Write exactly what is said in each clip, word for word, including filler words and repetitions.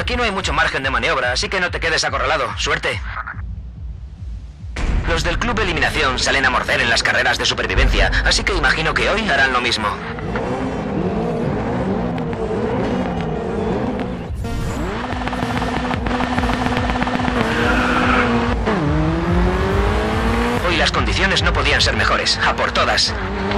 Aquí no hay mucho margen de maniobra, así que no te quedes acorralado. Suerte. Los del Club Eliminación salen a morder en las carreras de supervivencia, así que imagino que hoy harán lo mismo. Hoy las condiciones no podían ser mejores. A por todas.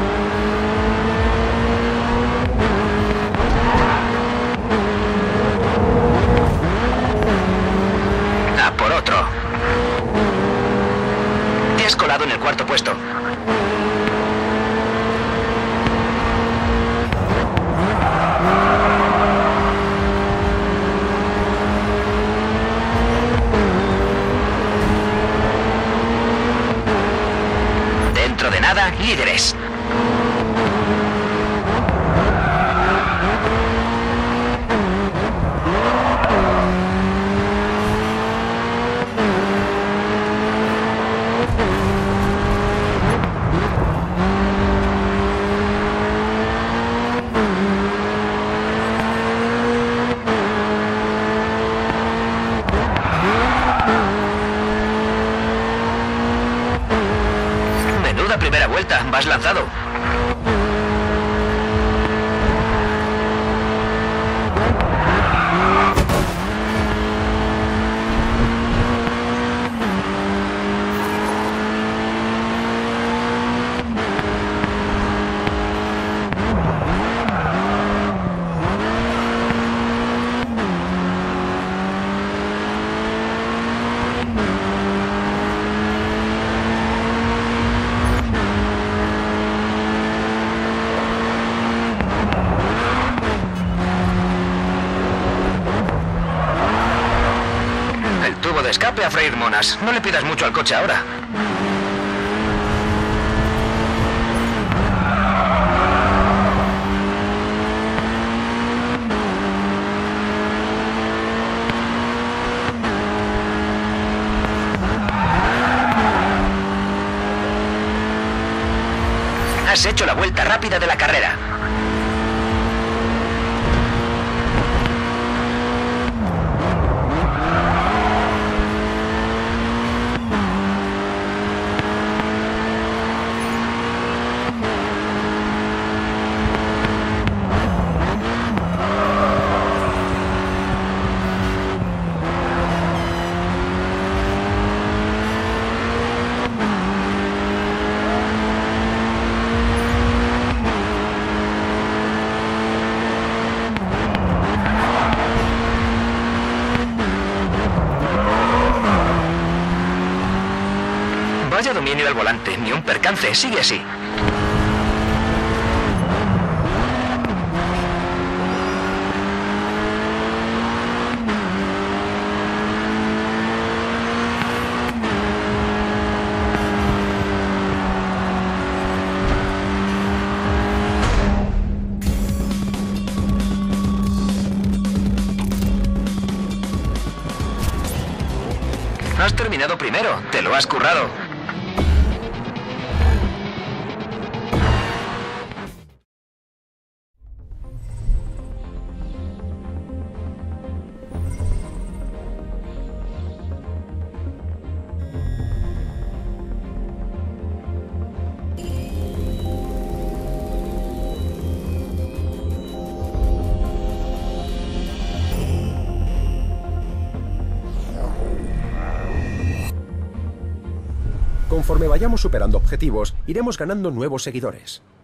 A por otro. Te has colado en el cuarto puesto. Dentro de nada, líderes. Primera vuelta, vas lanzado. De escape a freír monas. No le pidas mucho al coche ahora. Has hecho la vuelta rápida de la carrera. Vaya dominio del volante, ni un percance, sigue así. Has terminado primero, te lo has currado. Conforme vayamos superando objetivos, iremos ganando nuevos seguidores.